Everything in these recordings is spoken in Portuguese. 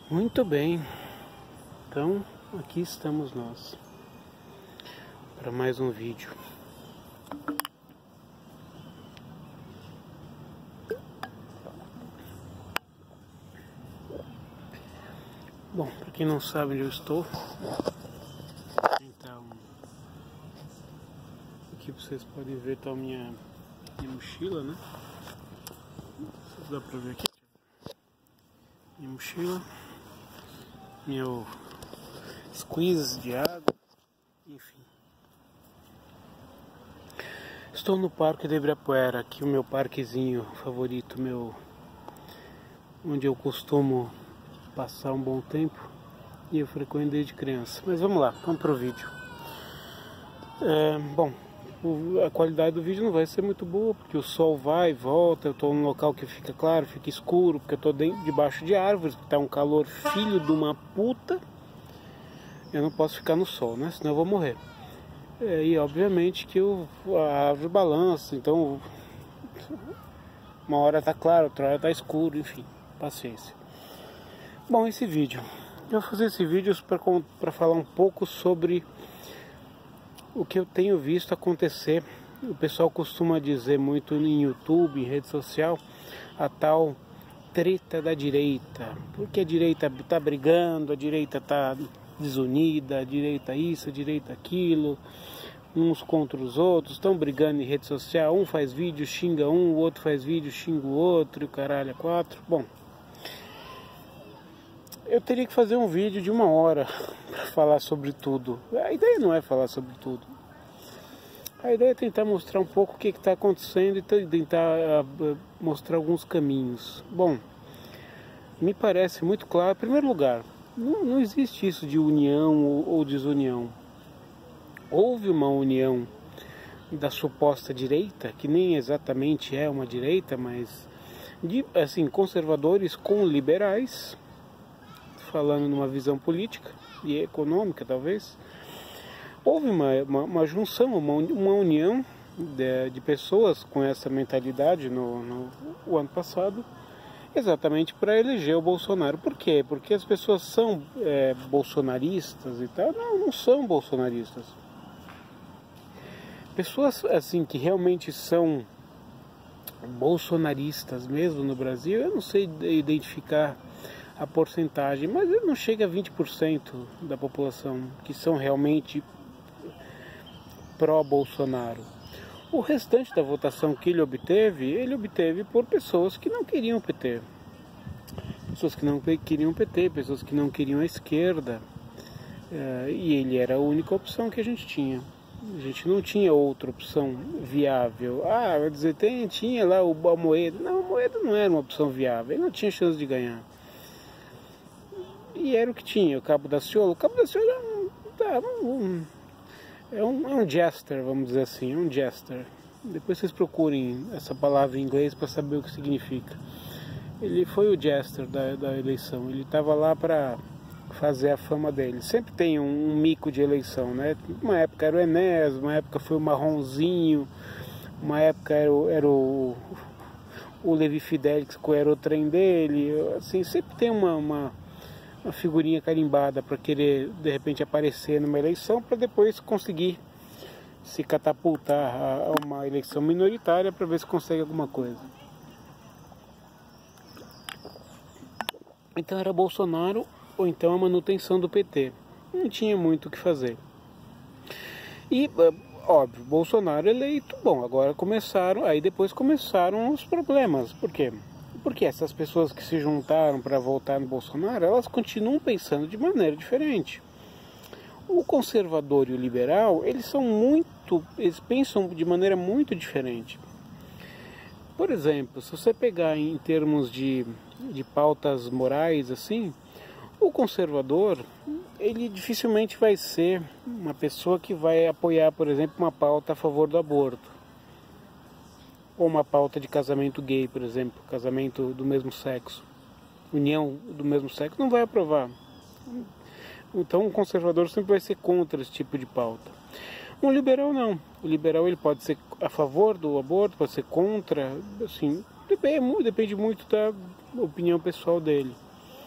Muito bem, então aqui estamos nós para mais um vídeo. Bom, para quem não sabe onde eu estou, então aqui vocês podem ver tá a minha mochila, né? Dá para ver aqui, minha mochila, meu squeeze de água, enfim. Estou no Parque de Ibirapuera, aqui o meu parquezinho favorito, onde eu costumo passar um bom tempo e eu frequento desde criança. Mas vamos lá, vamos para o vídeo. Bom, a qualidade do vídeo não vai ser muito boa, porque o sol vai e volta, eu estou num local que fica claro, fica escuro, porque eu estou debaixo de árvores, que está um calor filho de uma puta. Eu não posso ficar no sol, né? Senão eu vou morrer. E obviamente que a árvore balança, então uma hora tá claro, outra hora tá escuro, enfim, paciência. Bom, esse vídeo, eu vou fazer esse vídeo para falar um pouco sobre o que eu tenho visto acontecer. O pessoal costuma dizer muito em YouTube, em rede social, a tal treta da direita, porque a direita tá brigando, a direita tá desunida, a direita isso, a direita aquilo, uns contra os outros, estão brigando em rede social, um faz vídeo, xinga um, o outro faz vídeo, xinga o outro, e o caralho é quatro. Bom, eu teria que fazer um vídeo de 1 hora para falar sobre tudo. A ideia não é falar sobre tudo. A ideia é tentar mostrar um pouco o que está acontecendo e tentar mostrar alguns caminhos. Bom, me parece muito claro, em primeiro lugar, não existe isso de união ou desunião. Houve uma união da suposta direita, que nem exatamente é uma direita, mas de assim, conservadores com liberais, falando numa visão política e econômica talvez. Houve uma junção, uma união de pessoas com essa mentalidade no ano passado, exatamente para eleger o Bolsonaro. Por quê? Porque as pessoas são bolsonaristas e tal? Não são bolsonaristas. Pessoas assim que realmente são bolsonaristas mesmo no Brasil, eu não sei identificar a porcentagem, mas não chega a 20% da população que são realmente pró-Bolsonaro. O restante da votação que ele obteve por pessoas que não queriam o PT. Pessoas que não queriam o PT, pessoas que não queriam a esquerda. E ele era a única opção que a gente tinha. A gente não tinha outra opção viável. Vai dizer, tinha lá a Moeda. Não, a Moeda não era uma opção viável, ele não tinha chance de ganhar. E era o que tinha, o Cabo Daciolo. O Cabo Daciolo é um jester, vamos dizer assim, é um jester. Depois vocês procurem essa palavra em inglês para saber o que significa. Ele foi o jester da eleição, ele estava lá para fazer a fama dele. Sempre tem um mico de eleição, né? Uma época era o Enéas, uma época foi o Marronzinho, uma época era o Levi Fidelix, que era o trem dele. Assim, sempre tem uma figurinha carimbada para querer de repente aparecer numa eleição para depois conseguir se catapultar a uma eleição minoritária para ver se consegue alguma coisa. Então era Bolsonaro ou então a manutenção do PT. Não tinha muito o que fazer. E óbvio, Bolsonaro eleito, bom, depois começaram os problemas. Por quê? Porque essas pessoas que se juntaram para votar no Bolsonaro, elas continuam pensando de maneira diferente. O conservador e o liberal, eles pensam de maneira muito diferente. Por exemplo, se você pegar em termos de pautas morais, assim, o conservador, ele dificilmente vai ser uma pessoa que vai apoiar, por exemplo, uma pauta a favor do aborto. Ou uma pauta de casamento gay, por exemplo, casamento do mesmo sexo, união do mesmo sexo, não vai aprovar. Então o conservador sempre vai ser contra esse tipo de pauta. Um liberal não. O liberal ele pode ser a favor do aborto, pode ser contra, assim, depende muito da opinião pessoal dele.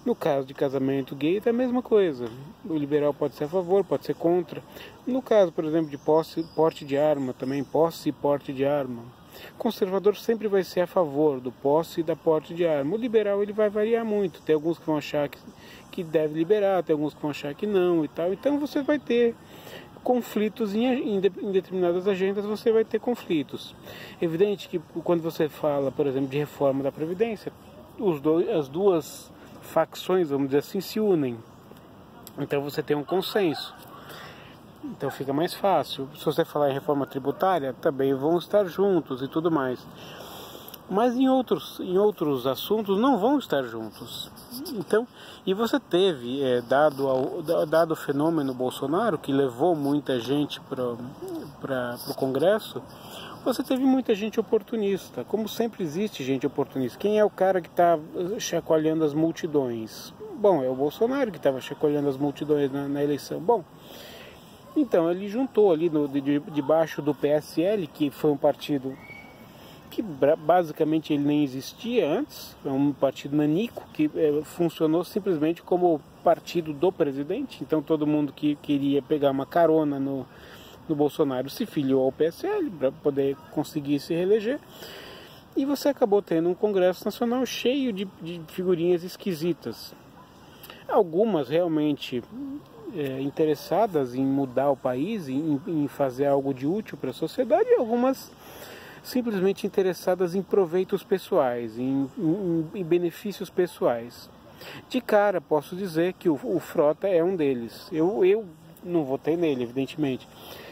No caso de casamento gay é a mesma coisa. O liberal pode ser a favor, pode ser contra. No caso, por exemplo, de posse, porte de arma, também posse e porte de arma. Conservador sempre vai ser a favor do posse e da porte de arma. O liberal ele vai variar muito. Tem alguns que vão achar que deve liberar, tem alguns que vão achar que não e tal. Então você vai ter conflitos em determinadas agendas, você vai ter conflitos. Evidente que quando você fala, por exemplo, de reforma da Previdência, as duas facções, vamos dizer assim, se unem. Então você tem um consenso. Então fica mais fácil. Se você falar em reforma tributária, também vão estar juntos e tudo mais. Mas em outros assuntos não vão estar juntos. Então, e você teve, dado o fenômeno Bolsonaro, que levou muita gente para o Congresso, você teve muita gente oportunista. Como sempre existe gente oportunista. Quem é o cara que está chacoalhando as multidões? Bom, é o Bolsonaro que estava chacoalhando as multidões na eleição. Bom, então ele juntou ali debaixo do PSL, que foi um partido que basicamente ele nem existia antes, é um partido nanico que funcionou simplesmente como partido do presidente. Então todo mundo que queria pegar uma carona no Bolsonaro se filiou ao PSL para poder conseguir se reeleger. E você acabou tendo um Congresso Nacional cheio de figurinhas esquisitas. Algumas realmente interessadas em mudar o país, em fazer algo de útil para a sociedade, e algumas simplesmente interessadas em proveitos pessoais, em benefícios pessoais. De cara, posso dizer que o Frota é um deles. Eu não votei nele, evidentemente.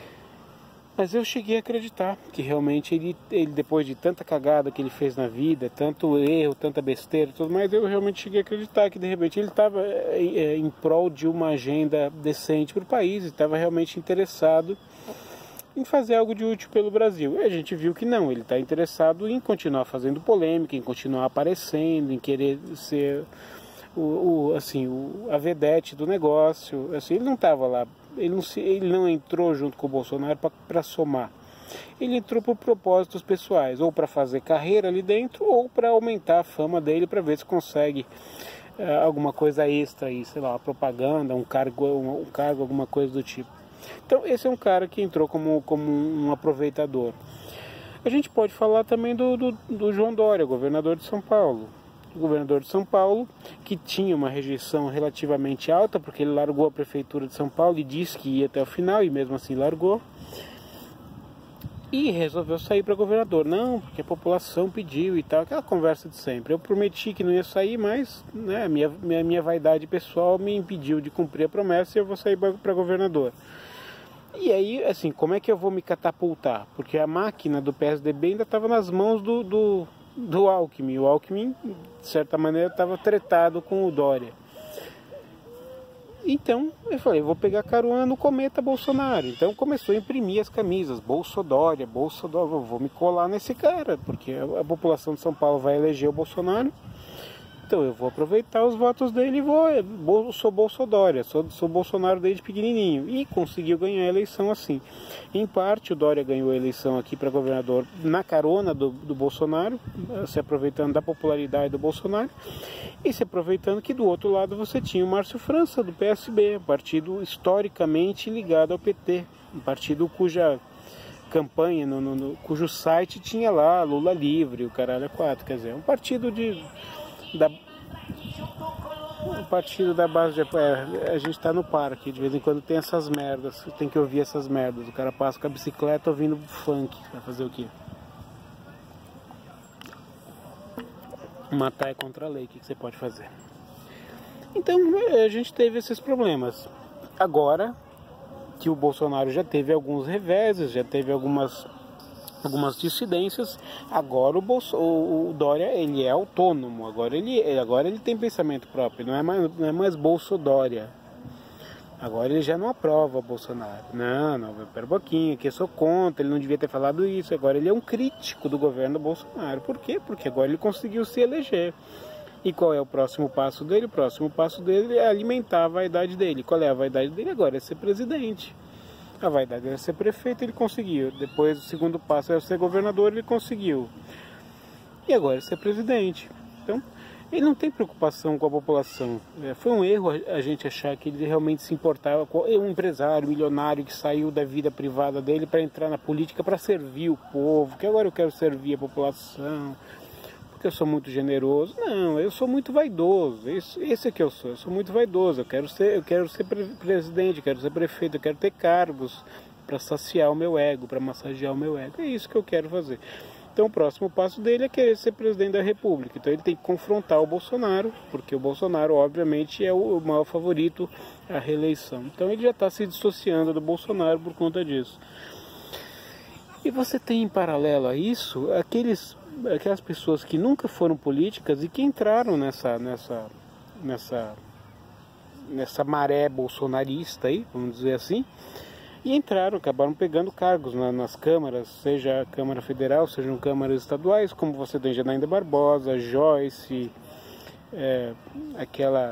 Mas eu cheguei a acreditar que realmente ele, depois de tanta cagada que ele fez na vida, tanto erro, tanta besteira e tudo mais, eu realmente cheguei a acreditar que de repente ele estava em prol de uma agenda decente para o país e estava realmente interessado em fazer algo de útil pelo Brasil. E a gente viu que não, ele está interessado em continuar fazendo polêmica, em continuar aparecendo, em querer ser a vedete do negócio. Assim, ele não estava lá. Ele não entrou junto com o Bolsonaro para somar. Ele entrou por propósitos pessoais, ou para fazer carreira ali dentro, ou para aumentar a fama dele, para ver se consegue alguma coisa extra aí, sei lá, uma propaganda, um cargo, alguma coisa do tipo. Então esse é um cara que entrou como um aproveitador. A gente pode falar também do João Dória, governador de São Paulo. O governador de São Paulo, que tinha uma rejeição relativamente alta, porque ele largou a prefeitura de São Paulo e disse que ia até o final, e mesmo assim largou. E resolveu sair para governador. Não, porque a população pediu e tal, aquela conversa de sempre. Eu prometi que não ia sair, mas né, a minha vaidade pessoal me impediu de cumprir a promessa e eu vou sair para governador. E aí, assim, como é que eu vou me catapultar? Porque a máquina do PSDB ainda estava nas mãos do Alckmin. O Alckmin, de certa maneira, estava tretado com o Dória. Então, eu falei, vou pegar carona no cometa Bolsonaro. Então começou a imprimir as camisas, Bolsodória, vou me colar nesse cara, porque a população de São Paulo vai eleger o Bolsonaro. Então eu vou aproveitar os votos dele e sou Bolsodória, sou Bolsonaro desde pequenininho. E conseguiu ganhar a eleição assim. Em parte o Dória ganhou a eleição aqui para governador na carona do Bolsonaro, se aproveitando da popularidade do Bolsonaro. E se aproveitando que do outro lado você tinha o Márcio França, do PSB, um partido historicamente ligado ao PT. Um partido cuja campanha, cujo site tinha lá Lula livre, o caralho a quatro. Quer dizer, um partido um partido da base de a gente está no parque, de vez em quando tem essas merdas, tem que ouvir essas merdas. O cara passa com a bicicleta ouvindo funk, vai fazer o quê? Matar é contra a lei, o que você pode fazer? Então a gente teve esses problemas. Agora que o Bolsonaro já teve alguns reveses, já teve algumas dissidências, agora o Dória ele é autônomo, agora ele tem pensamento próprio, não é mais Bolsodória. Agora ele já não aprova Bolsonaro. Não, pera um pouquinho, que eu sou contra, ele não devia ter falado isso. Agora ele é um crítico do governo Bolsonaro. Por quê? Porque agora ele conseguiu se eleger. E qual é o próximo passo dele? O próximo passo dele é alimentar a vaidade dele. Qual é a vaidade dele agora? É ser presidente. A vaidade era ser prefeito, ele conseguiu. Depois o segundo passo era ser governador, ele conseguiu. E agora é ser presidente. Então, Ele não tem preocupação com a população. Foi um erro a gente achar que ele realmente se importava com um empresário milionário que saiu da vida privada dele para entrar na política para servir o povo, que agora eu quero servir a população, porque eu sou muito generoso. Não, eu sou muito vaidoso. Esse é que eu sou muito vaidoso. Eu quero ser presidente, eu quero ser prefeito, eu quero ter cargos para saciar o meu ego, para massagear o meu ego. É isso que eu quero fazer. Então o próximo passo dele é querer ser presidente da República. Então ele tem que confrontar o Bolsonaro, porque o Bolsonaro obviamente é o maior favorito à reeleição. Então ele já está se dissociando do Bolsonaro por conta disso. E você tem em paralelo a isso aquelas pessoas que nunca foram políticas e que entraram nessa maré bolsonarista aí, vamos dizer assim, e acabaram pegando cargos nas câmaras, seja a Câmara Federal, sejam câmaras estaduais, como você tem Janaína Barbosa, Joyce, aquela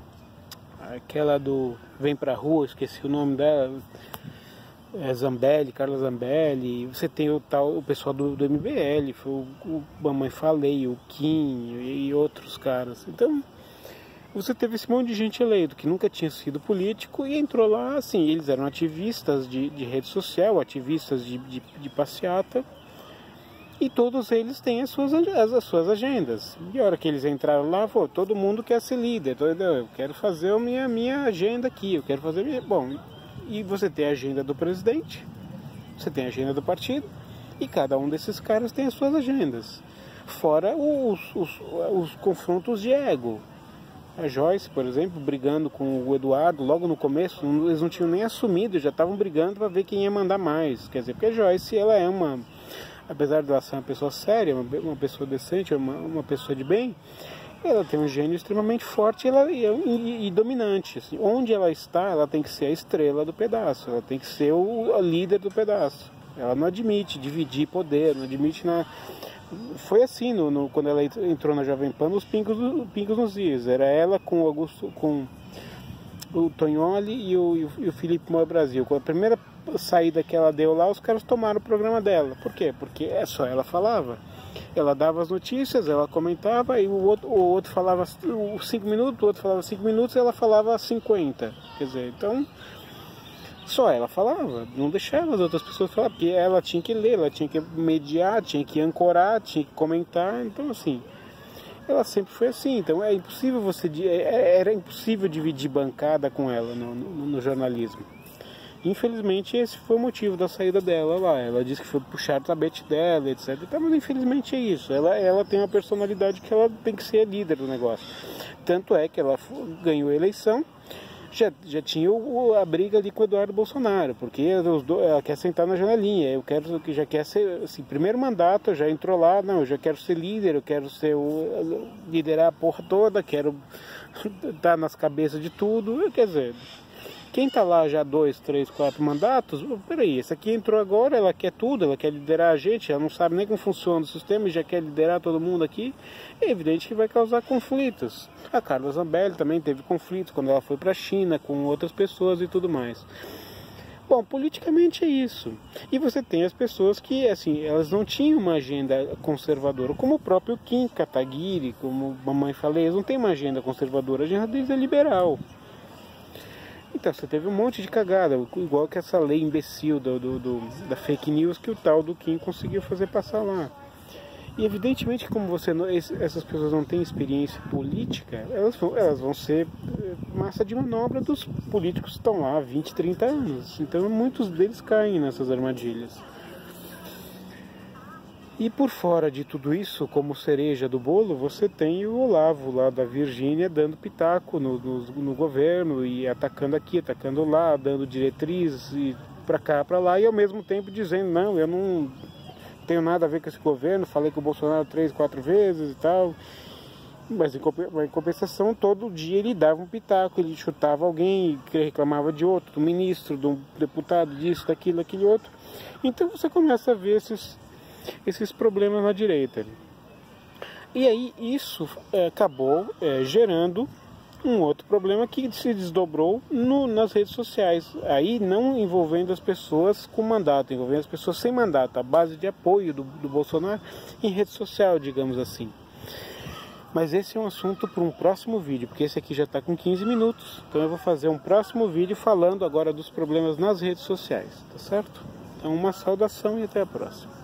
do Vem Pra Rua, esqueci o nome dela, Zambelli, Carla Zambelli. Você tem o pessoal do MBL, foi o Mamãe Falei, o Kim e outros caras. Então você teve esse monte de gente eleito que nunca tinha sido político e entrou lá, assim, eles eram ativistas de rede social, ativistas de passeata, e todos eles têm as suas agendas. E a hora que eles entraram lá, todo mundo quer ser líder, eu quero fazer a minha agenda aqui, eu quero fazer... Bom, e você tem a agenda do presidente, você tem a agenda do partido, e cada um desses caras tem as suas agendas, fora os confrontos de ego. A Joyce, por exemplo, brigando com o Eduardo logo no começo, eles não tinham nem assumido, já estavam brigando para ver quem ia mandar mais. Quer dizer, porque a Joyce, ela é apesar de ela ser uma pessoa séria, uma pessoa decente, uma pessoa de bem, ela tem um gênio extremamente forte e dominante. Assim, onde ela está, ela tem que ser a estrela do pedaço, ela tem que ser o líder do pedaço. Ela não admite dividir poder, não admite... Foi assim quando ela entrou na Jovem Pan, os pingos nos is. Era ela com o Tognoli e o Felipe Moura Brasil. Com a primeira saída que ela deu lá, os caras tomaram o programa dela. Por quê? Porque só ela falava. Ela dava as notícias, ela comentava, e o outro falava 5 minutos, o outro falava 5 minutos e ela falava 50. Quer dizer, então... Só ela falava, não deixava as outras pessoas falar, porque ela tinha que ler, ela tinha que mediar, tinha que ancorar, tinha que comentar. Então, assim, ela sempre foi assim. Então era impossível dividir bancada com ela no jornalismo. Infelizmente esse foi o motivo da saída dela lá. Ela disse que foi puxar o tapete dela, etc. Mas infelizmente é isso. Ela tem uma personalidade que ela tem que ser a líder do negócio. Tanto é que ela ganhou a eleição. Já tinha a briga ali com o Eduardo Bolsonaro, porque ela quer sentar na janelinha. Já quer ser, assim, primeiro mandato, já entrou lá, não, eu já quero ser líder, eu quero liderar a porra toda, quero estar nas cabeças de tudo. Quer dizer, quem tá lá já 2, 3, 4 mandatos, peraí, essa aqui entrou agora, ela quer tudo, ela quer liderar a gente, ela não sabe nem como funciona o sistema e já quer liderar todo mundo aqui. É evidente que vai causar conflitos. A Carla Zambelli também teve conflitos quando ela foi para a China com outras pessoas e tudo mais. Bom, politicamente é isso. E você tem as pessoas que, assim, elas não tinham uma agenda conservadora, como o próprio Kim Kataguiri, como a Mamãe Falei, eles não têm uma agenda conservadora, a agenda deles é liberal. Então você teve um monte de cagada, igual que essa lei imbecil da fake news que o tal do Kim conseguiu fazer passar lá. E evidentemente, como essas pessoas não têm experiência política, elas vão ser massa de manobra dos políticos que estão lá há 20, 30 anos. Então muitos deles caem nessas armadilhas. E por fora de tudo isso, como cereja do bolo, você tem o Olavo lá da Virgínia dando pitaco no governo e atacando aqui, atacando lá, dando diretrizes e para cá, para lá, e ao mesmo tempo dizendo, não, eu não tenho nada a ver com esse governo, falei com o Bolsonaro 3, 4 vezes e tal. Mas em compensação, todo dia ele dava um pitaco, ele chutava alguém, reclamava de outro, do ministro, do deputado, disso, daquilo, aquele outro. Então você começa a ver esses problemas na direita. E aí isso acabou gerando um outro problema que se desdobrou nas redes sociais. Aí não envolvendo as pessoas com mandato, envolvendo as pessoas sem mandato, a base de apoio do Bolsonaro em rede social, digamos assim. Mas esse é um assunto para um próximo vídeo, porque esse aqui já está com 15 minutos. Então eu vou fazer um próximo vídeo falando agora dos problemas nas redes sociais, tá certo? Então uma saudação e até a próxima.